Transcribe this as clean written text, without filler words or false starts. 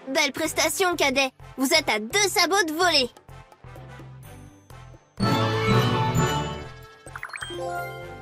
Belle prestation, cadet. Vous êtes à 2 sabots de volée.